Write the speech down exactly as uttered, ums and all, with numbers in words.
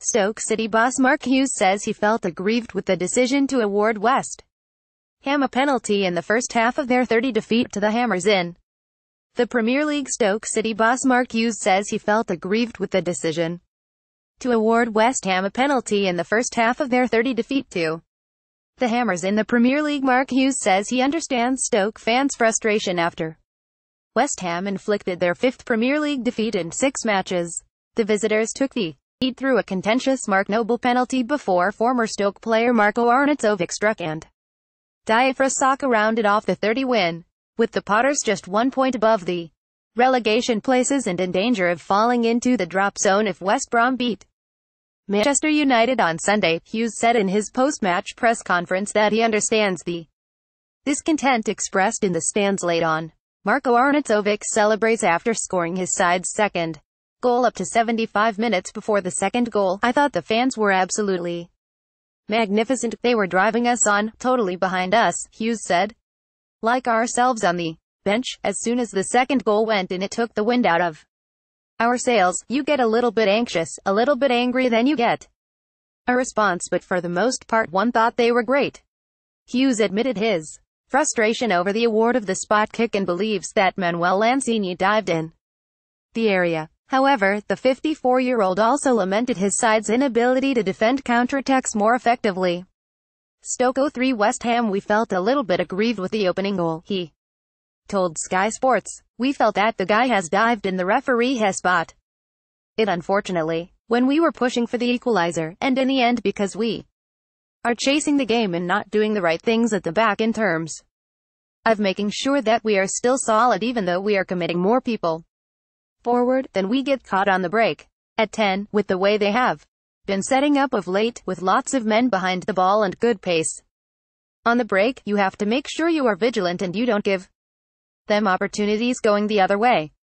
Stoke City boss Mark Hughes says he felt aggrieved with the decision to award West Ham a penalty in the first half of their thirty defeat to the Hammers in the Premier League. Stoke City boss Mark Hughes says he felt aggrieved with the decision to award West Ham a penalty in the first half of their thirty defeat to the Hammers in the Premier League. Mark Hughes says he understands Stoke fans' frustration after West Ham inflicted their fifth Premier League defeat in six matches. The visitors took the lead through a contentious Mark Noble penalty before former Stoke player Marko Arnautovic struck and Diafra Saka rounded off the thirty win, with the Potters just one point above the relegation places and in danger of falling into the drop zone if West Brom beat Manchester United on Sunday. Hughes said in his post-match press conference that he understands the discontent expressed in the stands late on. Marko Arnautovic celebrates after scoring his side's second goal up to seventy-five minutes before the second goal. "I thought the fans were absolutely magnificent. They were driving us on, totally behind us," Hughes said. "Like ourselves on the bench, as soon as the second goal went in, it took the wind out of our sails. You get a little bit anxious, a little bit angry, then you get a response, but for the most part one thought they were great." Hughes admitted his frustration over the award of the spot kick and believes that Manuel Lanzini dived in the area. However, the fifty-four-year-old also lamented his side's inability to defend counterattacks more effectively. Stoke oh three West Ham. "We felt a little bit aggrieved with the opening goal," he told Sky Sports. "We felt that the guy has dived and the referee has spot it unfortunately, when we were pushing for the equalizer, and in the end because we are chasing the game and not doing the right things at the back in terms of making sure that we are still solid even though we are committing more people forward, then we get caught on the break at ten, with the way they have been setting up of late, with lots of men behind the ball and good pace on the break. You have to make sure you are vigilant and you don't give them opportunities going the other way."